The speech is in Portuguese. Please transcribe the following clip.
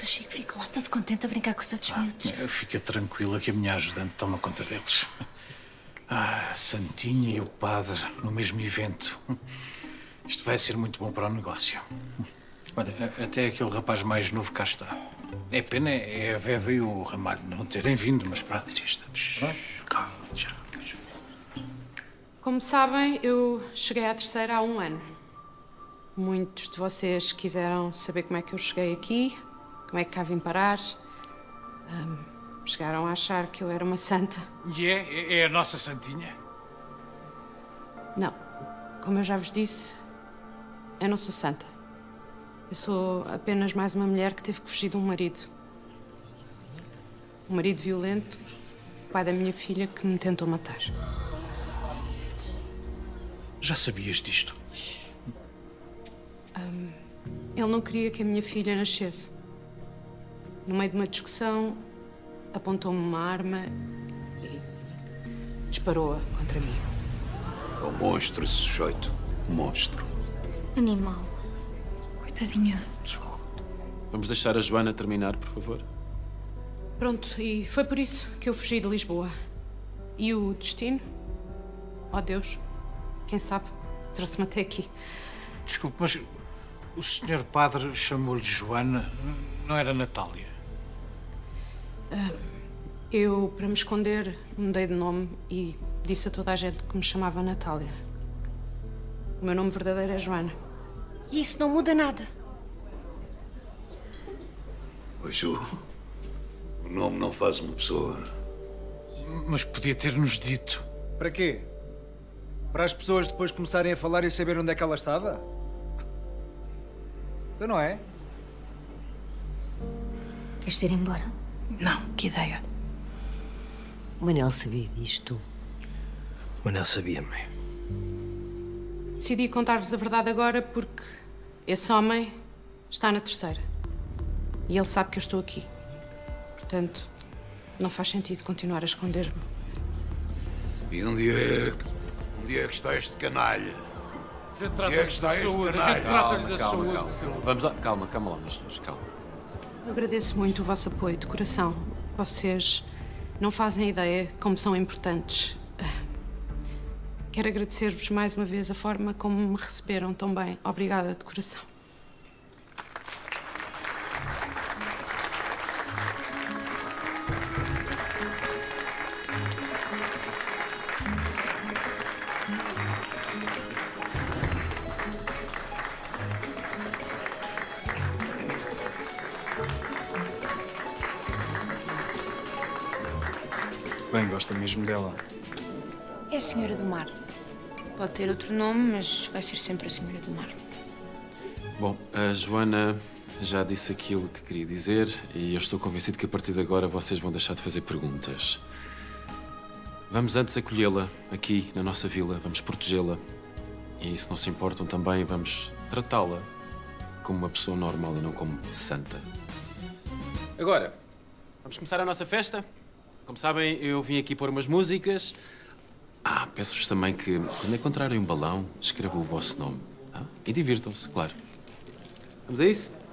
do Chico fica lá todo contente a brincar com os outros miúdos. Fica tranquila que a minha ajudante toma conta deles. Ah, Santinha e o padre no mesmo evento. Isto vai ser muito bom para o negócio. Olha, até aquele rapaz mais novo cá está. É pena a Veva e o Ramalho não terem vindo, mas pronto, já está. Calma, já. Como sabem, eu cheguei à terceira há 1 ano. Muitos de vocês quiseram saber como é que eu cheguei aqui, como é que cá vim parar. Chegaram a achar que eu era uma santa. E é a nossa Santinha? Não. Como eu já vos disse, eu não sou santa. Eu sou apenas mais uma mulher que teve que fugir de um marido. Um marido violento, o pai da minha filha, que me tentou matar. Já sabias disto? Ele não queria que a minha filha nascesse. No meio de uma discussão, apontou-me uma arma e disparou-a contra mim. É um monstro, esse sujeito. Um monstro. Animal. Coitadinha. Que horror. Vamos deixar a Joana terminar, por favor? Pronto, e foi por isso que eu fugi de Lisboa. E o destino? Oh, Deus, quem sabe, trouxe-me até aqui. Desculpe, mas o senhor padre chamou-lhe Joana, não era Natália? Eu, para me esconder, mudei de nome e disse a toda a gente que me chamava Natália. O meu nome verdadeiro é Joana. E isso não muda nada. Pois o nome não faz uma pessoa. Mas podia ter-nos dito. Para quê? Para as pessoas depois começarem a falar e saber onde é que ela estava? Então não é? Queres ir embora? Não, que ideia. O Manel sabia disto. O Manel sabia, mãe. Decidi contar-vos a verdade agora porque esse homem está na terceira. E ele sabe que eu estou aqui. Portanto, não faz sentido continuar a esconder-me. E onde é que está este canalha? A gente Onde é que está este canalha? trata-lhe da saúde. Vamos lá, calma lá, meus senhores, calma. Eu agradeço muito o vosso apoio de coração. Vocês não fazem ideia como são importantes. Quero agradecer-vos mais uma vez a forma como me receberam tão bem. Obrigada de coração. Bem, gosta mesmo dela. É a Senhora do Mar. Pode ter outro nome, mas vai ser sempre a Senhora do Mar. Bom, a Joana já disse aquilo que queria dizer e eu estou convencido que a partir de agora vocês vão deixar de fazer perguntas. Vamos antes acolhê-la aqui na nossa vila, vamos protegê-la e, se não se importam também, vamos tratá-la como uma pessoa normal e não como santa. Agora, vamos começar a nossa festa. Como sabem, eu vim aqui pôr umas músicas. Peço-vos também que, quando encontrarem um balão, escrevam o vosso nome. E divirtam-se, claro. Vamos a isso?